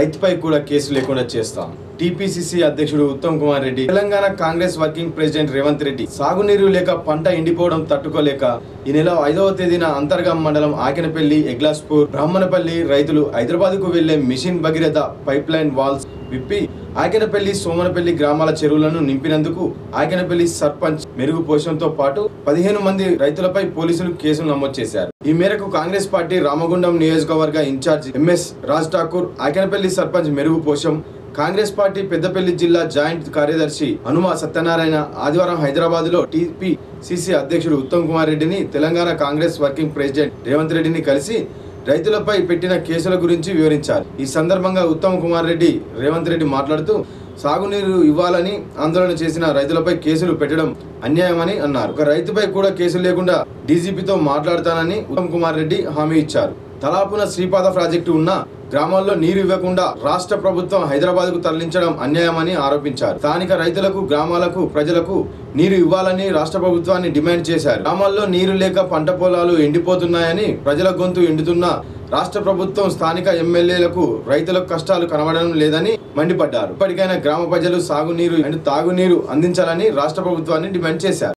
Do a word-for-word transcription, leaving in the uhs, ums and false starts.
రైతుపై కూడా కేసు లేకుండా చేస్తాం. టీపీసీసీ అధ్యక్షుడు ఉత్తమ్ కుమార్ రెడ్డి, తెలంగాణ కాంగ్రెస్ వర్కింగ్ ప్రెసిడెంట్ రేవంత్ రెడ్డి సాగునీరు లేక పంట ఎండిపోవడం తట్టుకోలేక ఈ నెల ఐదవ తేదీన అంతర్గాం మండలం ఆకెనపల్లి, ఎగ్లాస్పూర్, బ్రాహ్మణపల్లి రైతులు హైదరాబాద్ కు వెళ్లే mission Bhagiratha pipeline valves విప్పి ఆకెనపల్లి, సోమనపల్లి గ్రామాల చెరువులను నింపినందుకు ఆకెనపల్లి సర్పంచ్ మెరుగు పోషణతో పాటు పదిహేను మంది రైతులపై పోలీసులు కేసులు నమోదు చేశారు. ఈ మేరకు కాంగ్రెస్ పార్టీ రామగుండం నియోజకవర్గ incharge MS Raj Thakur, Akenapalli sarpanch Merugu Posham, Congress party Peddapalli జిల్లా జాయింట్ కార్యదర్శి హనుమ సత్యనారాయణ ఆదివారం హైదరాబాద్ లో టీపీసీసీ అధ్యక్షుడు ఉత్తమ్ కుమార్ రెడ్డిని, తెలంగాణ కాంగ్రెస్ వర్కింగ్ ప్రెసిడెంట్ రేవంత్ రెడ్డిని కలిసి రైతులపై పెట్టిన కేసుల గురించి వివరించారు. ఈ సందర్భంగా ఉత్తమ్ కుమార్ రెడ్డి రేవంత్ రెడ్డి మాట్లాడుతూ సాగునీరు ఇవ్వాలని ఆందోళన చేసిన రైతులపై కేసులు పెట్టడం అన్యాయమని అన్నారు. ఒక రైతుపై కూడా కేసులు లేకుండా డీజీపీతో మాట్లాడతానని ఉత్తమ్ కుమార్ రెడ్డి హామీ ఇచ్చారు. తలాపున శ్రీపాద ప్రాజెక్టు ఉన్న గ్రామాల్లో నీరు ఇవ్వకుండా రాష్ట్ర ప్రభుత్వం హైదరాబాద్ కు తరలించడం అన్యాయమని ఆరోపించారు. స్థానిక రైతులకు, గ్రామాలకు, ప్రజలకు నీరు ఇవ్వాలని రాష్ట్ర ప్రభుత్వాన్ని డిమాండ్ చేశారు. గ్రామాల్లో నీరు లేక పంట పొలాలు ఎండిపోతున్నాయని, ప్రజల గొంతు ఎండుతున్న రాష్ట్ర ప్రభుత్వం స్థానిక ఎమ్మెల్యేలకు రైతులకు కష్టాలు కనబడడం లేదని మండిపడ్డారు. ఇప్పటికైనా గ్రామ ప్రజలు సాగునీరు అండ్ తాగునీరు అందించాలని రాష్ట్ర ప్రభుత్వాన్ని డిమాండ్ చేశారు.